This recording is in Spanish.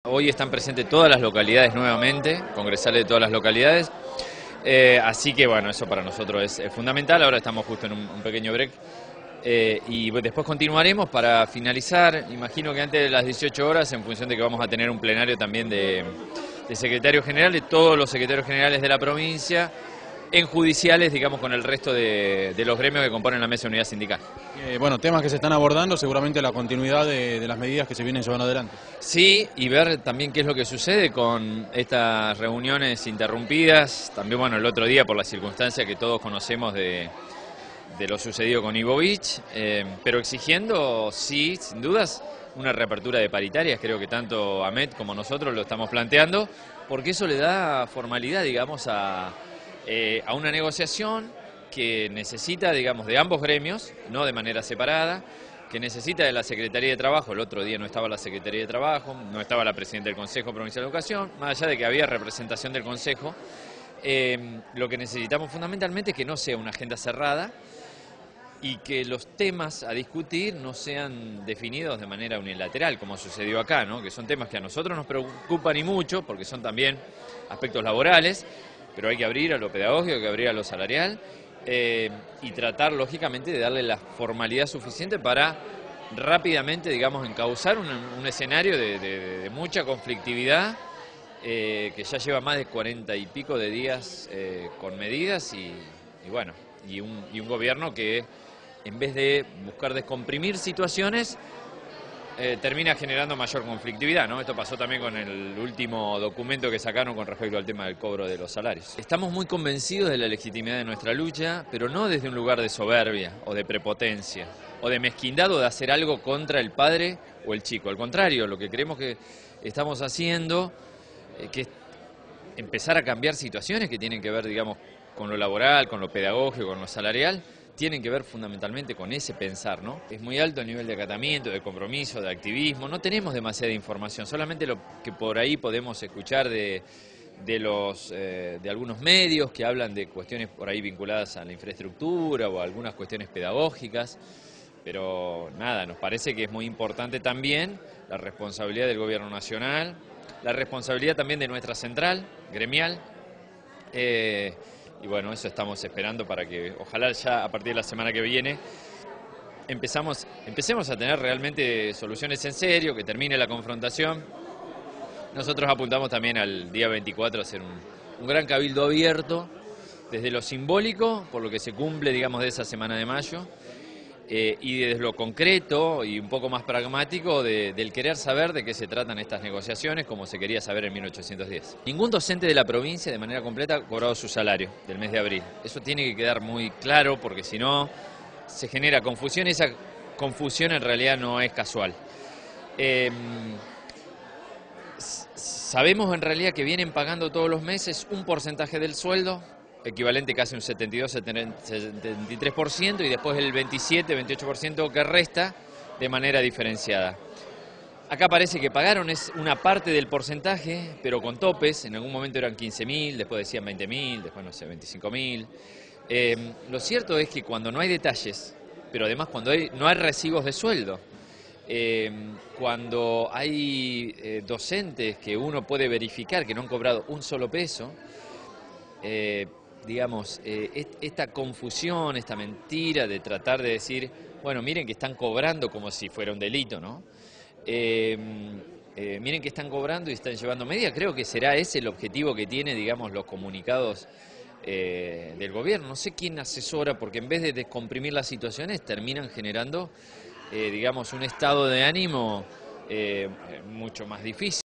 Hoy están presentes todas las localidades nuevamente, congresales de todas las localidades, así que bueno, eso para nosotros es fundamental. Ahora estamos justo en un pequeño break y después continuaremos para finalizar, imagino que antes de las 18 horas, en función de que vamos a tener un plenario también de secretarios generales, todos los secretarios generales de la provincia, en judiciales, digamos, con el resto de los gremios que componen la mesa de unidad sindical. Bueno, temas que se están abordando, seguramente la continuidad de las medidas que se vienen llevando adelante. Sí, y ver también qué es lo que sucede con estas reuniones interrumpidas. También, bueno, el otro día por la circunstancia que todos conocemos de lo sucedido con Ibovich, pero exigiendo, sí, sin dudas, una reapertura de paritarias. Creo que tanto Ahmed como nosotros lo estamos planteando, porque eso le da formalidad, digamos, a una negociación que necesita, digamos, de ambos gremios, no de manera separada, que necesita de la Secretaría de Trabajo. El otro día no estaba la Secretaría de Trabajo, no estaba la Presidenta del Consejo Provincial de Educación, más allá de que había representación del Consejo. Lo que necesitamos fundamentalmente es que no sea una agenda cerrada y que los temas a discutir no sean definidos de manera unilateral, como sucedió acá, ¿no? Que son temas que a nosotros nos preocupan y mucho, porque son también aspectos laborales, pero hay que abrir a lo pedagógico, hay que abrir a lo salarial, y tratar, lógicamente, de darle la formalidad suficiente para rápidamente, digamos, encauzar un escenario de mucha conflictividad, que ya lleva más de 40 y pico de días con medidas y bueno, y un gobierno que, en vez de buscar descomprimir situaciones, termina generando mayor conflictividad, ¿no? Esto pasó también con el último documento que sacaron con respecto al tema del cobro de los salarios. Estamos muy convencidos de la legitimidad de nuestra lucha, pero no desde un lugar de soberbia o de prepotencia o de mezquindad o de hacer algo contra el padre o el chico. Al contrario, lo que creemos que estamos haciendo que es empezar a cambiar situaciones que tienen que ver, digamos, con lo laboral, con lo pedagógico, con lo salarial, tienen que ver fundamentalmente con ese pensar, ¿no? Es muy alto el nivel de acatamiento, de compromiso, de activismo. No tenemos demasiada información, solamente lo que por ahí podemos escuchar de algunos medios que hablan de cuestiones por ahí vinculadas a la infraestructura o a algunas cuestiones pedagógicas. Pero nada, nos parece que es muy importante también la responsabilidad del Gobierno Nacional, la responsabilidad también de nuestra central gremial. Y bueno, eso estamos esperando para que ojalá ya a partir de la semana que viene empecemos a tener realmente soluciones en serio, que termine la confrontación. Nosotros apuntamos también al día 24 a hacer un gran cabildo abierto, desde lo simbólico, por lo que se cumple, digamos, de esa semana de mayo, y desde lo concreto y un poco más pragmático del querer saber de qué se tratan estas negociaciones, como se quería saber en 1810. Ningún docente de la provincia de manera completa ha cobrado su salario del mes de abril. Eso tiene que quedar muy claro, porque si no se genera confusión, y esa confusión en realidad no es casual. Sabemos en realidad que vienen pagando todos los meses un porcentaje del sueldo, equivalente casi a un 72-73%, y después el 27-28% que resta de manera diferenciada. Acá parece que pagaron es una parte del porcentaje, pero con topes. En algún momento eran 15.000, después decían 20.000, después no sé, 25.000. Lo cierto es que cuando no hay detalles, pero además cuando no hay recibos de sueldo, cuando hay docentes que uno puede verificar que no han cobrado un solo peso, digamos, esta confusión, esta mentira de tratar de decir, bueno, miren que están cobrando como si fuera un delito, ¿no? Miren que están cobrando y están llevando medidas. Creo que será ese el objetivo que tiene, digamos, los comunicados del gobierno. No sé quién asesora, porque en vez de descomprimir las situaciones, terminan generando, digamos, un estado de ánimo mucho más difícil.